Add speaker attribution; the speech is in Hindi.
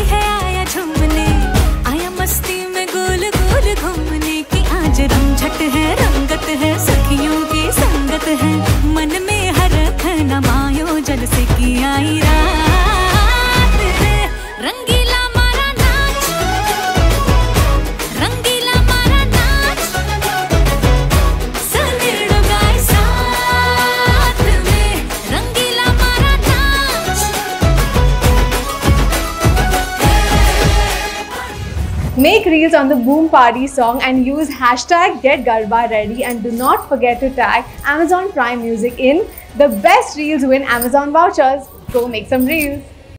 Speaker 1: है आया झूमने, आया मस्ती में गोल गोल घूमने की। आज रमझट है, रंगत है, सखियों की संगत है, मन में हरख न मायो जल से की आई रात रे। रंगीला मारा नाच, रंगीला मारा नाच, सनेड़ो गाए साथ में, रंगीला मारा नाच।
Speaker 2: Make reels on the Boom Party song and use hashtag #GetGarbaReady, and do not forget to tag Amazon Prime Music in the best reels win Amazon vouchers. Go make some reels.